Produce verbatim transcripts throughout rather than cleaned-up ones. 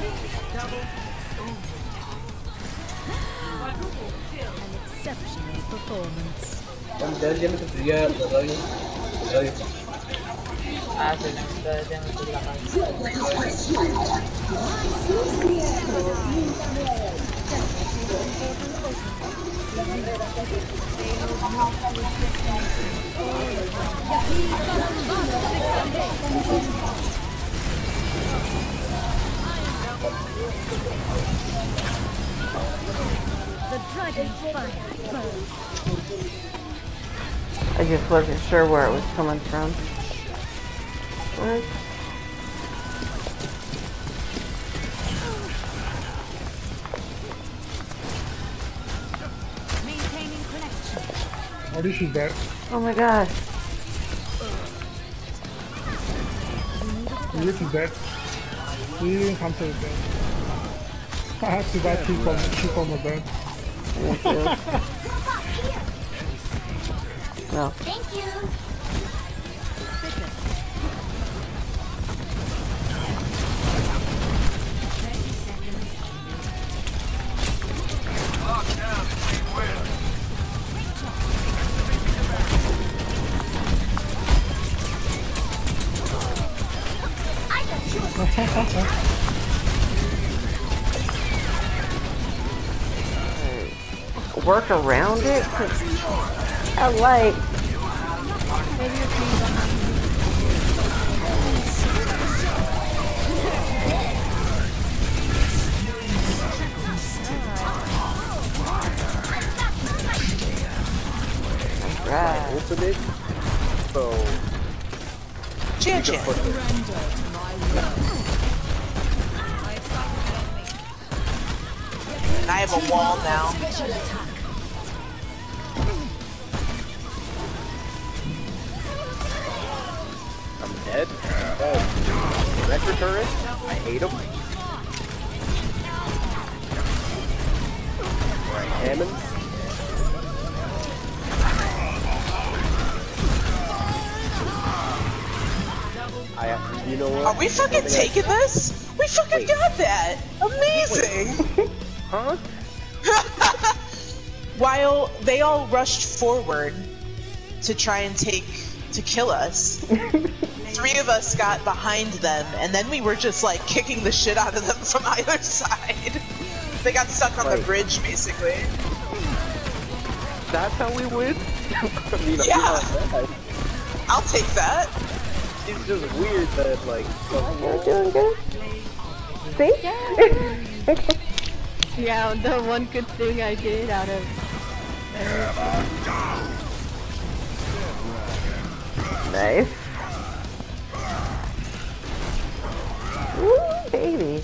An exceptional performance. Kan dahil yan sa Priya, lagay. Lagay. Ah, sila sila dyan sila kan. The dragon's fire burns. I just wasn't sure where it was coming from. What? Maintaining connection. Oh, this is bad. Oh my gosh. This is bad. This hunter is bad. Haha, too bad she from she from a bad. Thank you. No. Thank you. Work around it? 'Cause I like. Maybe your team's behind you. Right. Open it. So. Chan Chan. I have a wall now. I'm dead. Oh. Electric turret. I hate him. Alright, Hammond. I, you know what? Are we fucking taking this? We fucking Wait. got that! Amazing! Huh? While they all rushed forward to try and take to kill us, three of us got behind them, and then we were just like kicking the shit out of them from either side. They got stuck on the Right. bridge, basically. That's how we win? I mean, Yeah. I'm not mad. I'll take that. It's just weird that, like, You're doing good. See? Yeah, the one good thing I did out of Nice. Woo, baby.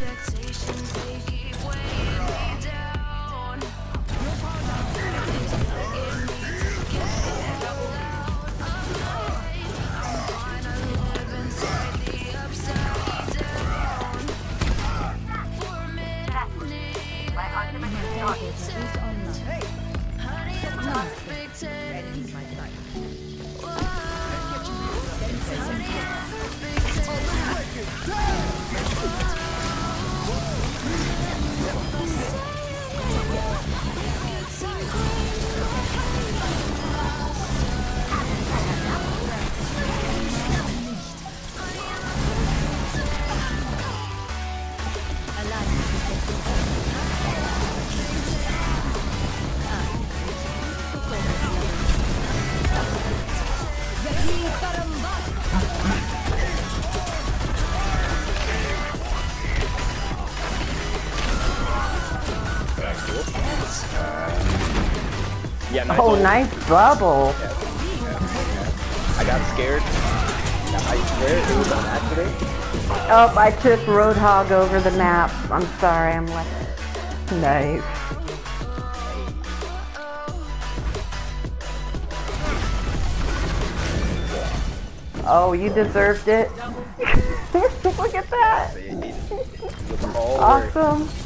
Yeah, nice. Oh, ult. nice bubble. Yeah. Yeah. I got scared. I swear it was on accident. Oh, I took Roadhog over the map. I'm sorry, I'm left. Nice. Oh, you deserved it. Look at that. It- it- it was all worth it. Awesome.